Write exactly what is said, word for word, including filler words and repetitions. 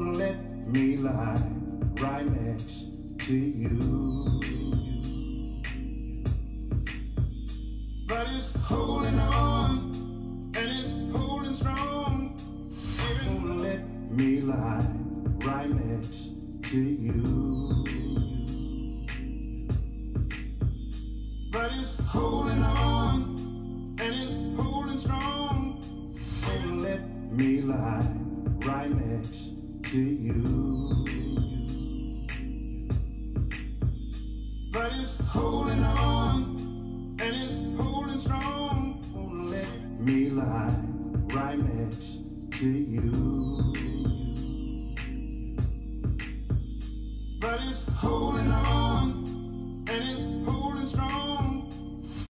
Won't let me lie right next to you. But it's holding on, and it's holding strong. Won't let me lie right next to you. But it's holding on, and it's holding strong. Won't let me lie right next to you. But it's holding on, and it's holding strong. Won't let me lie right next to you. But it's holding